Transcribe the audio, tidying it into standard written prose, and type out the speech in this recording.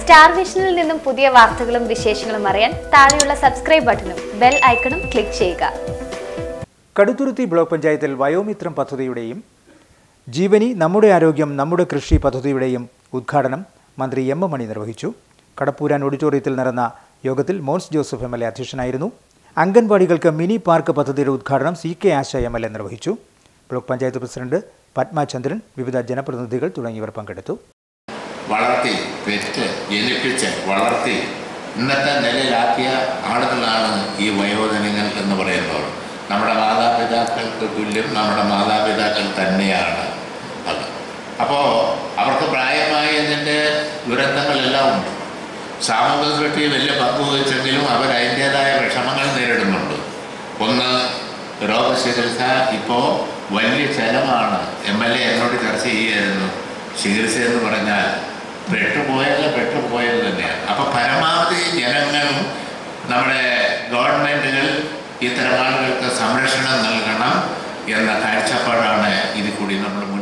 Star വിഷനിൽ നിന്നും പുതിയ വാർത്തകളും വിശേഷങ്ങളും അറിയാൻ താഴെയുള്ള സബ്സ്ക്രൈബ് ബട്ടണും ബെൽ ഐക്കണും ക്ലിക്ക് ചെയ്യുക. കടുത്തുരുത്തി ബ്ലോക്ക് പഞ്ചായത്തിൽ വയോമിത്രം പദ്ധതിയുടെയും ജീവനി നമ്മുടെ ആരോഗ്യം നമ്മുടെ കൃഷി പദ്ധതിയുടെയും ഉദ്ഘാടനം മന്ത്രി എം മണി നിർവഹിച്ചു. കടപ്പൂരാൻ ഓഡിറ്റോറിയത്തിൽ നടന്ന യോഗത്തിൽ മോൻസ് ജോസഫ് MLA അധ്യക്ഷനായിരുന്നു. അംഗൻവാടികൾക്ക് മിനി പാർക്ക് പദ്ധതിയുടെ ഉദ്ഘാടനം CK ആശ MLA നിർവഹിച്ചു. ബ്ലോക്ക് പഞ്ചായത്ത് പ്രസിഡന്റ് പത്മചന്ദ്രൻ, വിവിധ ജനപ്രതിനിധികൾ തുടങ്ങിയവർ പങ്കെടുത്തു. വളർത്തി പെറ്റ് ജനിപ്പിച്ച് വളർത്തി ഇന്നത്തെ നിലയിലാക്കിയ ആളുകളാണ് ഈ വയോജനങ്ങൾ എന്ന് പറയുന്നവർ. നമ്മുടെ മാതാപിതാക്കൾക്ക് തുല്യം നമ്മുടെ മാതാപിതാക്കൾ തന്നെയാണ് അത്. അപ്പോൾ അവർക്ക് പ്രായമായതിൻ്റെ ദുരന്തങ്ങളെല്ലാം ഉണ്ട്. സാമൂഹിക സൃഷ്ടി വലിയ പങ്ക് വഹിച്ചെങ്കിലും അവർ അതിൻ്റേതായ വിഷമങ്ങൾ നേരിടുന്നുണ്ട്. ഒന്ന്, രോഗചികിത്സ ഇപ്പോൾ വലിയ ചെലവാണ്. MLA എന്നോട് ചർച്ച ചെയ്യുമായിരുന്നു. ചികിത്സ എന്ന് പറഞ്ഞാൽ പെട്ടുപോയത് തന്നെയാണ്. അപ്പോൾ പരമാവധി ജനങ്ങളും നമ്മുടെ ഗവൺമെൻറ്റുകൾ ഇത്തരം ആളുകൾക്ക് സംരക്ഷണം നൽകണം എന്ന കാഴ്ചപ്പാടാണ് ഇതിൽ കൂടി നമ്മൾ